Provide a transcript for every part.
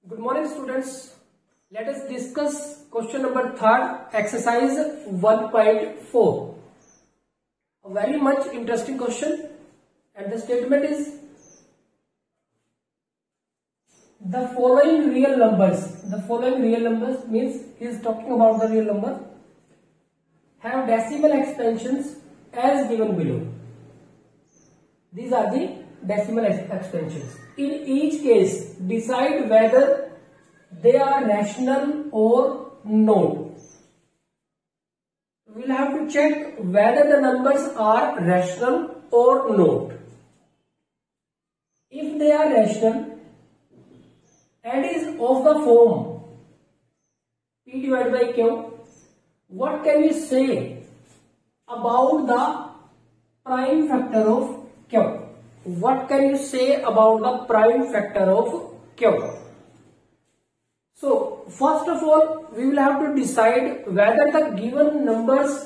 Good morning, students. Let us discuss question number 3rd, exercise 1.4. A very much interesting question, and the statement is the following real numbers. The following real numbers means he is talking about the real number have decimal expansions as given below. These are the decimal expansions. In each case, decide whether they are rational or not. We will have to check whether the numbers are rational or not. If they are rational and is of the form P divided by Q, what can we say about the prime factor of Q? What can you say about the prime factor of Q? So, first of all, we will have to decide whether the given numbers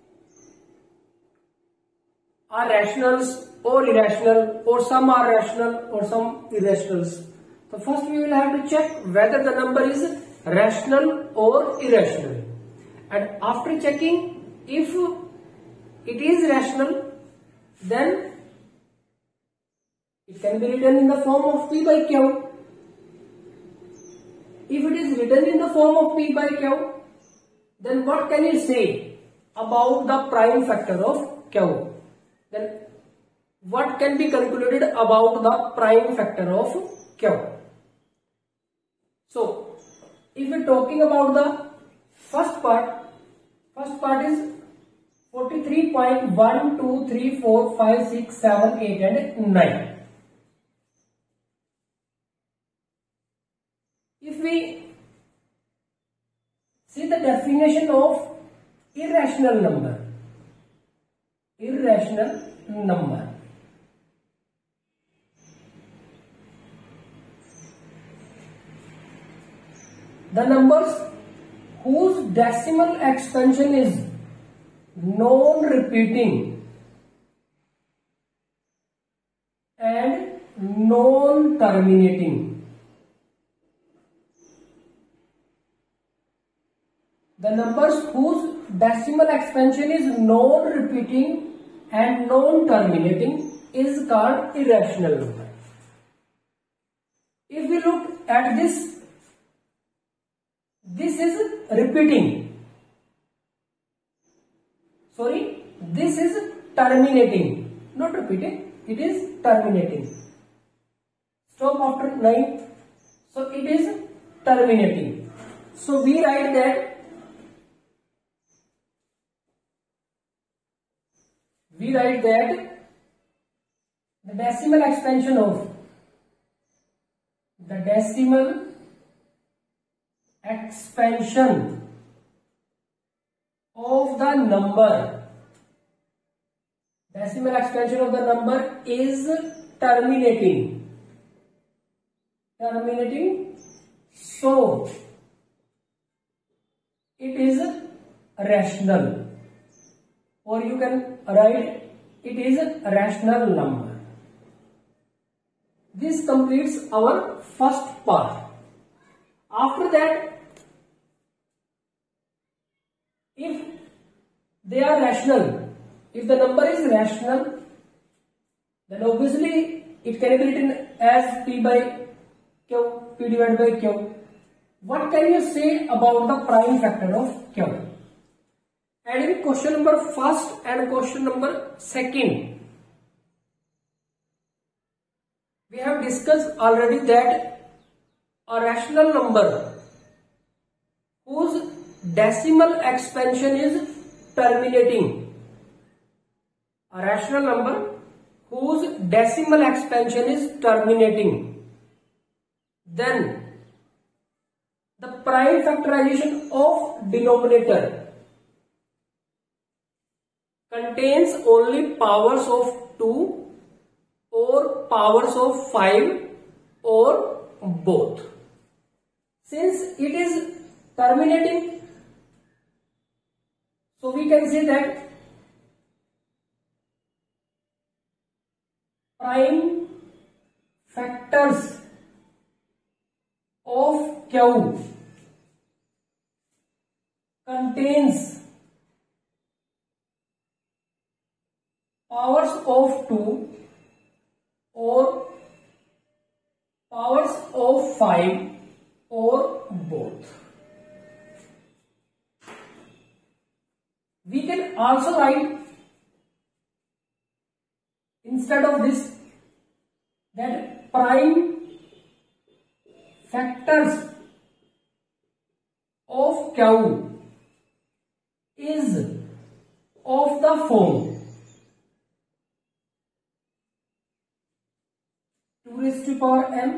are rationals or irrational, or some are rational or some irrationals. So, first we will have to check whether the number is rational or irrational. And after checking, if it is rational, then it can be written in the form of P by Q. If it is written in the form of P by Q, then what can you say about the prime factor of Q? Then what can be concluded about the prime factor of Q? So, if we are talking about the first part is 43.1, 2, 3, 4, 5, 6, 7, 8 and 9. If we see the definition of irrational number, the numbers whose decimal expansion is non-repeating and non-terminating. The numbers whose decimal expansion is non-repeating and non-terminating is called irrational number. If we look at this is repeating. Sorry, this is terminating, not repeating, it is terminating. Stop after 9, so it is terminating. So we write that the decimal expansion of the number is terminating, so it is rational, or you can write it is a rational number. This completes our first part. After that, if they are rational, if the number is rational, then obviously it can be written as P by Q, P divided by Q. What can you say about the prime factor of Q? And in question number 1st and question number 2nd, we have discussed already that a rational number whose decimal expansion is terminating, then the prime factorization of denominator contains only powers of 2 or powers of 5 or both. Since it is terminating, so we can say that prime factors of Q contains powers of 2 or powers of 5 or both. We can also write instead of this that prime factors of Q is of the form 2 raised to power m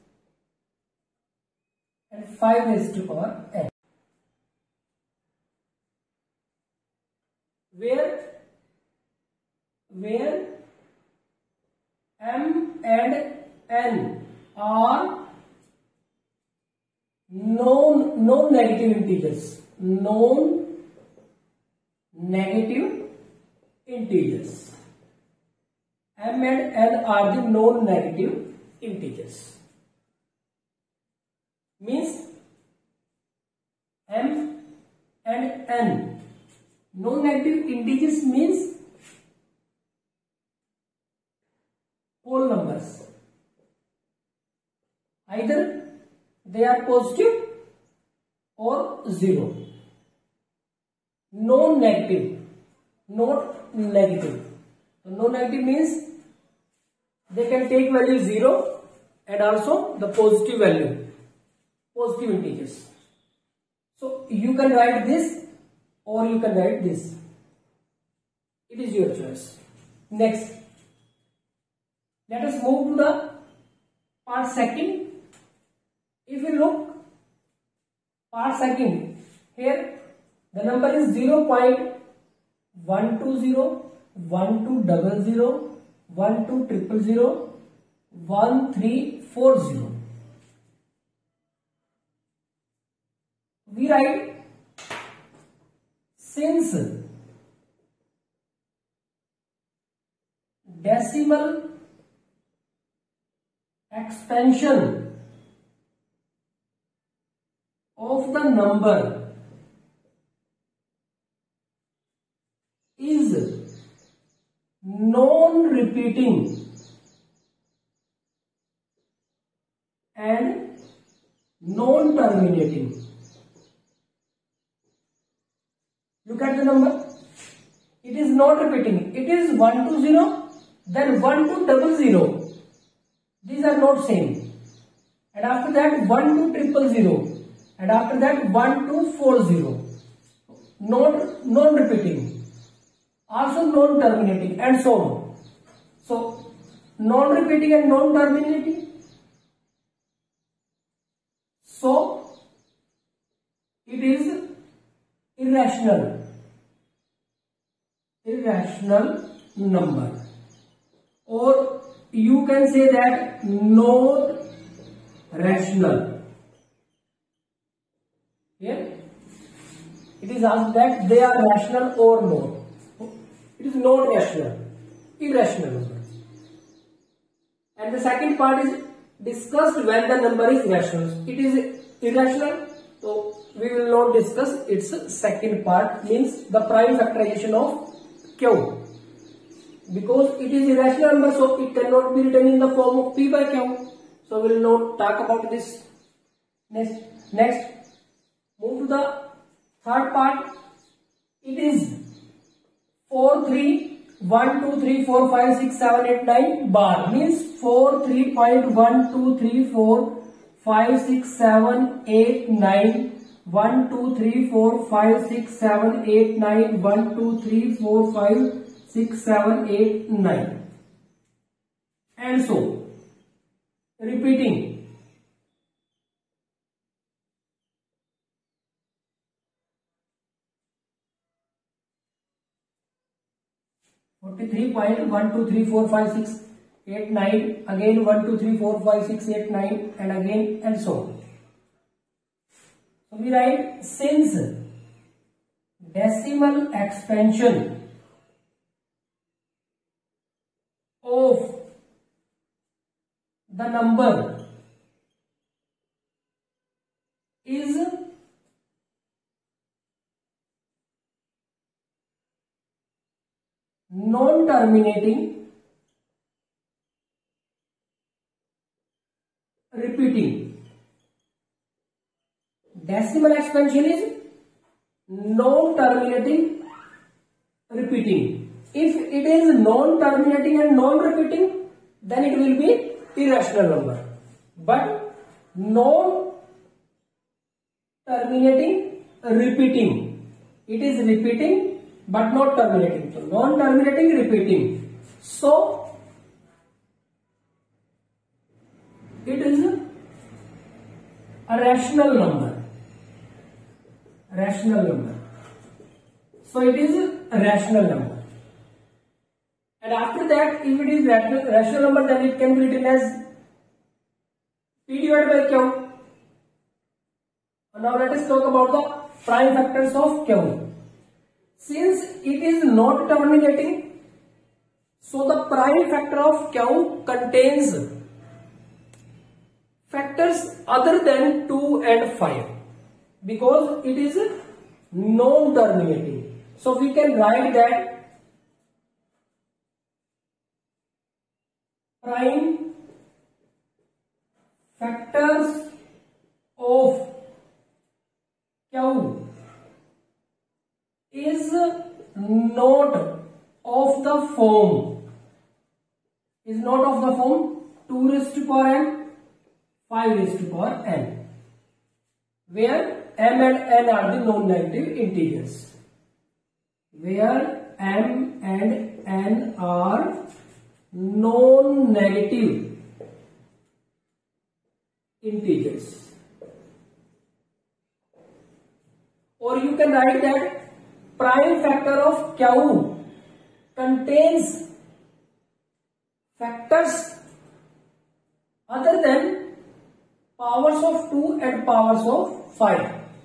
and 5 raised to power n, where m and n are non-negative integers. Non-negative integers. M and n are the non-negative integers. Means m and n non-negative integers means whole numbers. Either they are positive or zero. Non-negative, not negative. Non-negative means they can take value 0 and also the positive value, positive integers. So you can write this or you can write this. It is your choice. Next, let us move to the part second. If we look part second, here the number is 0.120, 1200, 12000, 1340. We write, since decimal expansion of the number is non-repeating and non-terminating. Look at the number. It is not repeating. It is 120, then 1200. These are not same. And after that 12000. And after that 1240. Non-repeating. Also non-terminating and so on. So non-repeating and non-terminating. So it is irrational number, or you can say that not rational. Here it is asked that they are rational or not. It is not rational, irrational number. And the second part is discussed when the number is rational. It is irrational, so we will not discuss its second part, means the prime factorization of Q. Because it is irrational number, so it cannot be written in the form of P by Q. So we will not talk about this. Next, move to the third part. It is 4 3 1 2 3 4 5 6 7 8 9 bar, means 4 3.1 2 3 4 5 6 7 8 9 1 2 3 4 5 6 7 8 9 1 2 3 4 5 6 7 8 9 and so repeating. Three point 1 2 3 4 5 6 8 9, again 1 2 3 4 5 6 8 9 and again and so on. So we write, since decimal expansion of the number non-terminating repeating. Decimal expansion is non-terminating repeating. If it is non-terminating and non-repeating, then it will be irrational number. But non-terminating repeating, it is repeating but not terminating. So non-terminating repeating. So it is a rational number. Rational number. So it is a rational number. And after that, if it is rational number, then it can be written as P divided by Q. And now let us talk about the prime factors of Q. Since it is not terminating, so the prime factor of Q contains factors other than 2 and 5 because it is non-terminating. So we can write that prime factors of Q is not of the form 2 raised to power n, 5 raised to power n, where m and n are the non-negative integers. Where m and n are non-negative integers. Or you can write that prime factor of Q contains factors other than powers of 2 and powers of 5.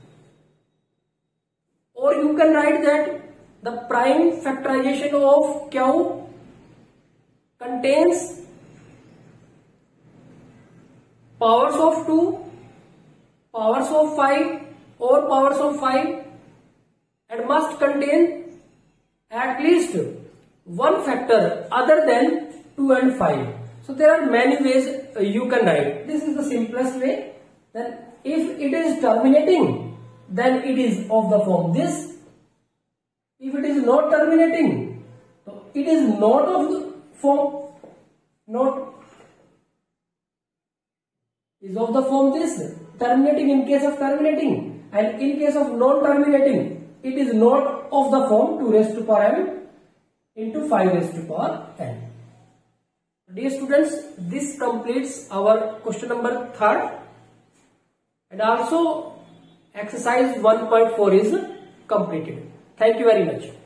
Or you can write that the prime factorization of Q contains powers of 2, powers of 5 or powers of 5 and must contain at least one factor other than 2 and 5. So there are many ways you can write. This is the simplest way. Then if it is terminating, then it is of the form this. If it is not terminating, so it is not of the form is of the form this. Terminating in case of terminating, and in case of non-terminating, it is not of the form 2 raised to power m into 5 raised to power n. Dear students, this completes our question number 3rd, and also exercise 1.4 is completed. Thank you very much.